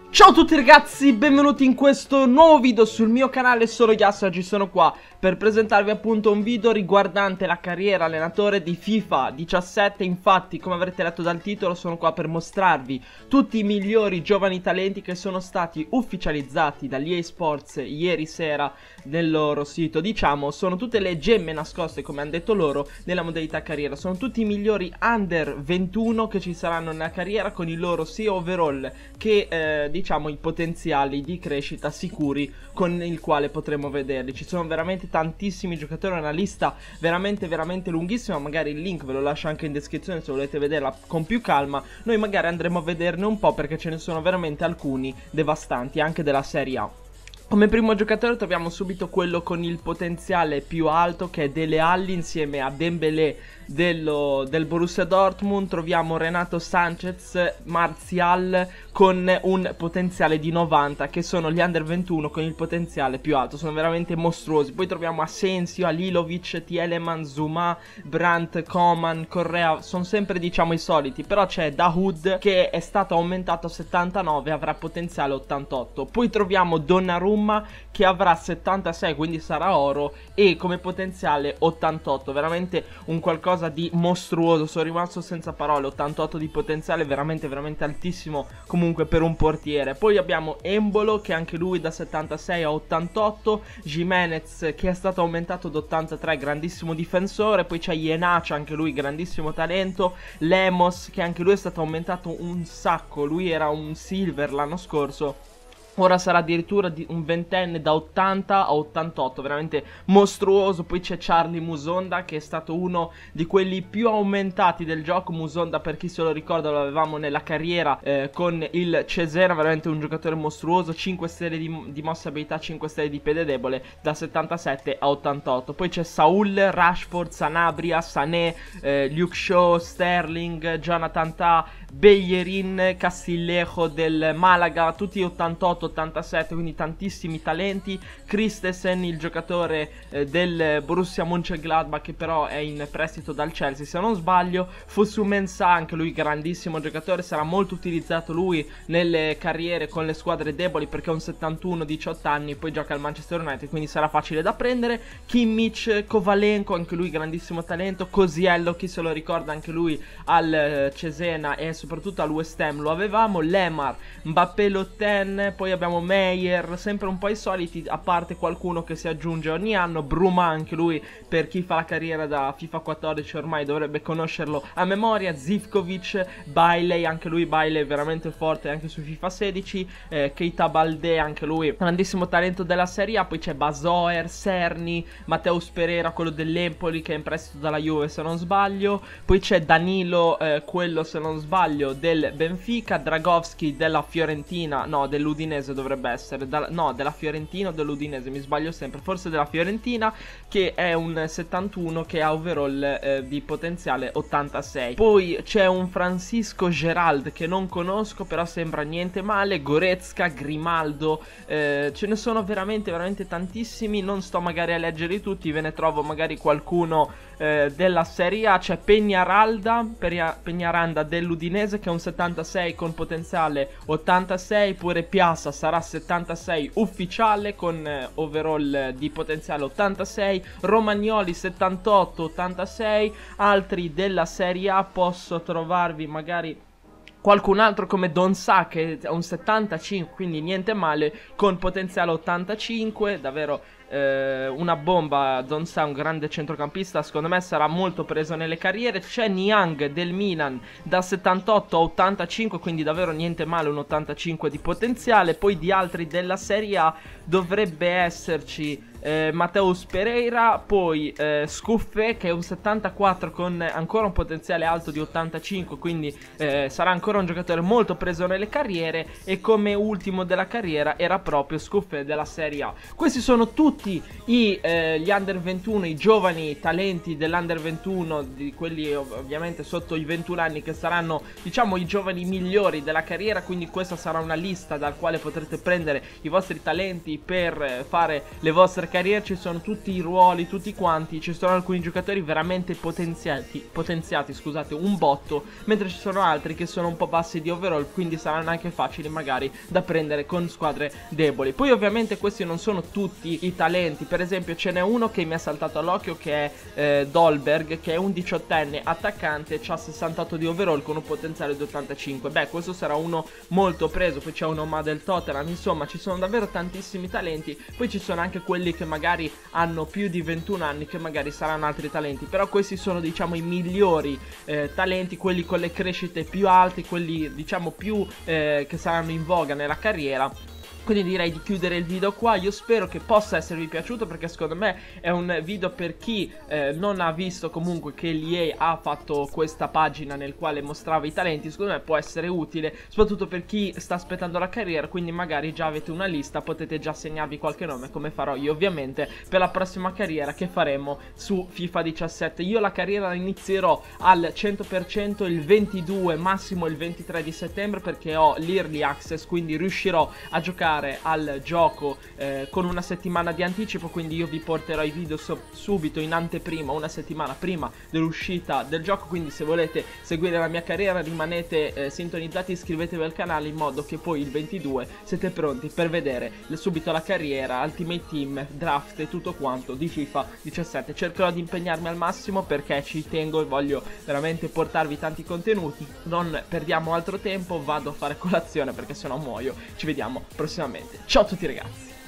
Ciao a tutti ragazzi, benvenuti in questo nuovo video sul mio canale. Sono Yas, oggi sono qua per presentarvi appunto un video riguardante la carriera allenatore di FIFA 17. Infatti, come avrete letto dal titolo, sono qua per mostrarvi tutti i migliori giovani talenti che sono stati ufficializzati dall'EA Sports ieri sera nel loro sito. Diciamo, sono tutte le gemme nascoste, come hanno detto loro, nella modalità carriera. Sono tutti i migliori under 21 che ci saranno nella carriera, con i loro sia overall che diciamo i potenziali di crescita sicuri con il quale potremo vederli. Ci sono veramente tantissimi giocatori, una lista veramente lunghissima. Magari il link ve lo lascio anche in descrizione se volete vederla con più calma. Noi magari andremo a vederne un po' perché ce ne sono veramente alcuni devastanti anche della Serie A. Come primo giocatore troviamo subito quello con il potenziale più alto, che è Dele Alli insieme a Dembélé del Borussia Dortmund. Troviamo Renato Sanchez, Martial con un potenziale di 90, che sono gli under 21 con il potenziale più alto, sono veramente mostruosi. Poi troviamo Asensio, Alilovic, Tielemans, Zuma, Brandt, Coman, Correa, sono sempre diciamo i soliti, però c'è Dahoud che è stato aumentato a 79 e avrà potenziale 88. Poi troviamo Donnarumma che avrà 76, quindi sarà oro, e come potenziale 88, veramente un qualcosa di mostruoso. Sono rimasto senza parole, 88 di potenziale, veramente altissimo comunque per un portiere. Poi abbiamo Embolo che anche lui da 76 a 88, Gimenez che è stato aumentato ad 83, grandissimo difensore. Poi c'è Ienacha, anche lui grandissimo talento, Lemos che anche lui è stato aumentato un sacco, lui era un silver l'anno scorso, ora sarà addirittura un ventenne da 80 a 88, veramente mostruoso. Poi c'è Charlie Musonda che è stato uno di quelli più aumentati del gioco. Musonda, per chi se lo ricorda, lo avevamo nella carriera con il Cesena, veramente un giocatore mostruoso, 5 stelle di mossa abilità, 5 stelle di piede debole, da 77 a 88. Poi c'è Saul, Rashford, Sanabria, Sané, Luke Shaw, Sterling, Jonathan Tah, Bellerin, Castillejo del Malaga, tutti 88, 87, quindi tantissimi talenti. Christensen, il giocatore del Borussia Mönchengladbach, che però è in prestito dal Chelsea se non sbaglio. Fosu Mensah, anche lui grandissimo giocatore, sarà molto utilizzato lui nelle carriere con le squadre deboli perché è un 71, 18 anni, poi gioca al Manchester United, quindi sarà facile da prendere. Kimmich, Kovalenko, anche lui grandissimo talento. Cosiello, chi se lo ricorda, anche lui al Cesena e soprattutto al West Ham lo avevamo. Lemar, Mbappé, Lotten. Poi abbiamo Meyer, sempre un po' i soliti, a parte qualcuno che si aggiunge ogni anno. Bruma, anche lui, per chi fa la carriera da FIFA 14 ormai dovrebbe conoscerlo a memoria. Zivkovic, Bailey, anche lui Bailey veramente forte anche su FIFA 16. Keita Balde, anche lui grandissimo talento della Serie A. Poi c'è Bazoer, Serni, Mateus Pereira, quello dell'Empoli che è in prestito dalla Juve se non sbaglio. Poi c'è Danilo, quello se non sbaglio del Benfica. Dragowski della Fiorentina, no, dell'Udinese dovrebbe essere, no, della Fiorentina o dell'Udinese, mi sbaglio sempre, forse della Fiorentina, che è un 71 che ha overall di potenziale 86. Poi c'è un Francisco Gerald che non conosco, però sembra niente male. Goretzka, Grimaldo, ce ne sono veramente tantissimi, non sto magari a leggerli tutti, ve ne trovo magari qualcuno della Serie A. C'è Peñaranda dell'Udinese che è un 76 con potenziale 86, pure Piazza sarà 76 ufficiale con overall di potenziale 86, Romagnoli 78, 86, altri della Serie A posso trovarvi magari qualcun altro come Donza che è un 75, quindi niente male, con potenziale 85, davvero una bomba. Donza, un grande centrocampista, secondo me sarà molto preso nelle carriere. C'è Niang del Milan da 78 a 85, quindi davvero niente male, un 85 di potenziale. Poi di altri della Serie A dovrebbe esserci Mateus Pereira, poi Scuffe che è un 74 con ancora un potenziale alto di 85, quindi sarà ancora un giocatore molto preso nelle carriere. E come ultimo della carriera era proprio Scuffe della Serie A. Questi sono tutti gli under 21, i giovani talenti dell'under 21, di quelli ovviamente sotto i 21 anni, che saranno diciamo i giovani migliori della carriera. Quindi questa sarà una lista dal quale potrete prendere i vostri talenti per fare le vostre carriera ci sono tutti i ruoli, tutti quanti, ci sono alcuni giocatori veramente potenziati, scusate, un botto, mentre ci sono altri che sono un po' bassi di overall, quindi saranno anche facili magari da prendere con squadre deboli. Poi ovviamente questi non sono tutti i talenti, per esempio ce n'è uno che mi ha saltato all'occhio che è Dolberg, che è un 18enne attaccante, ha 68 di overall con un potenziale di 85. Beh, questo sarà uno molto preso. Poi c'è un Oma del Tottenham, insomma ci sono davvero tantissimi talenti. Poi ci sono anche quelli che magari hanno più di 21 anni, che magari saranno altri talenti, però questi sono diciamo i migliori talenti, quelli con le crescite più alte, quelli diciamo più che saranno in voga nella carriera. Quindi direi di chiudere il video qua. Io spero che possa esservi piaciuto, perché secondo me è un video per chi non ha visto comunque che l'EA ha fatto questa pagina nel quale mostrava i talenti. Secondo me può essere utile, soprattutto per chi sta aspettando la carriera, quindi magari già avete una lista, potete già segnarvi qualche nome, come farò io ovviamente per la prossima carriera che faremo su FIFA 17. Io la carriera la inizierò al 100% il 22, massimo il 23 di settembre, perché ho l'Early Access, quindi riuscirò a giocare al gioco con una settimana di anticipo, quindi io vi porterò i video subito in anteprima, una settimana prima dell'uscita del gioco. Quindi se volete seguire la mia carriera rimanete sintonizzati, iscrivetevi al canale in modo che poi il 22 siete pronti per vedere subito la carriera, Ultimate Team, draft e tutto quanto di FIFA 17. Cercherò di impegnarmi al massimo perché ci tengo e voglio veramente portarvi tanti contenuti. Non perdiamo altro tempo, vado a fare colazione perché sennò muoio. Ci vediamo prossimamente. Ciao a tutti ragazzi.